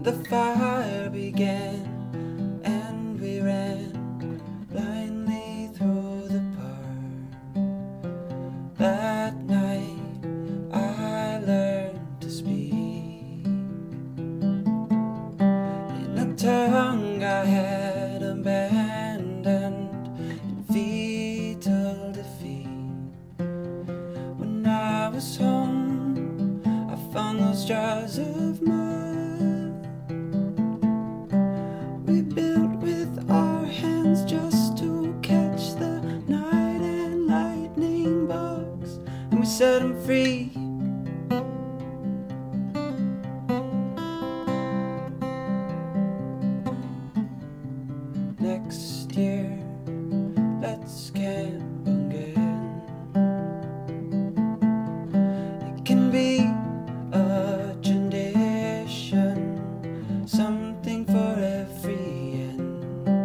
The fire began, and we ran blindly through the park. That night I learned to speak in a tongue I had abandoned in fetal defeat. When I was home, I found those jars of mud we built with our hands just to catch the night and lightning bugs, and we set them free. Next year, let's camp again. It can be a tradition, something for every end.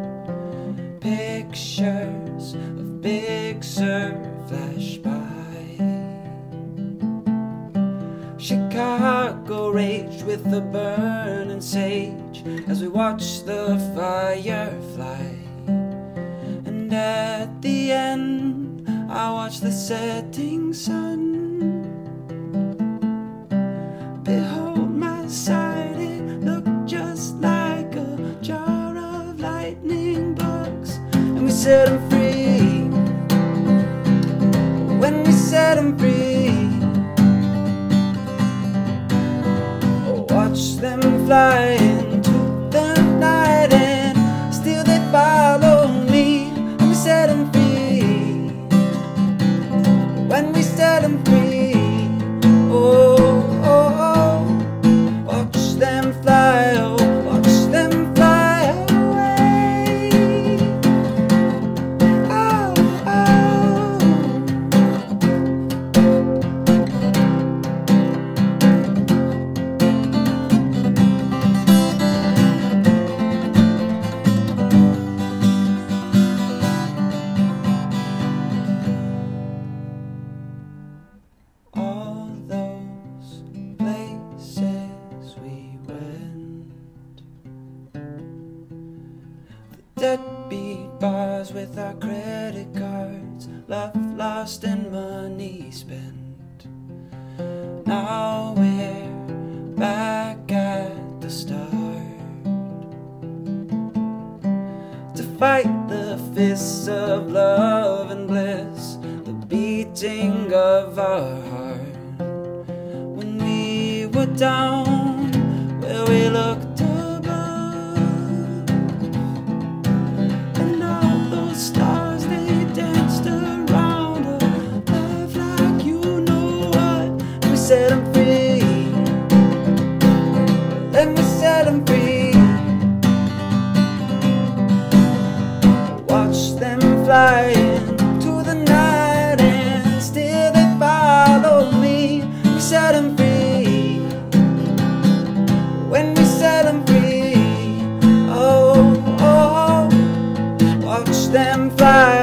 Pictures of Big Sur flash by. Chicago raged with the burning sage as we watched the fire fly. And at the end, I watched the setting sun. Behold my sight, it looked just like a jar of lightning bugs, and we set them free. When we set them free, watch them fly into the night, and still they follow me. And we set them free. When we set them free, oh, oh, oh, watch them fly, oh, watch them fly away. Oh, oh. All those places we went, the deadbeat bars with our credit cards, love lost and money spent. Now we're back at the start to fight the fists of love and bliss, the beating of our heart. When we were down where we looked above, and all those stars, they danced around our love like you know what. And we set them free. Then we set them free. Watch them fly into the night, and still they follow me. We set them free. When we set them free, oh, oh, oh, watch them fly.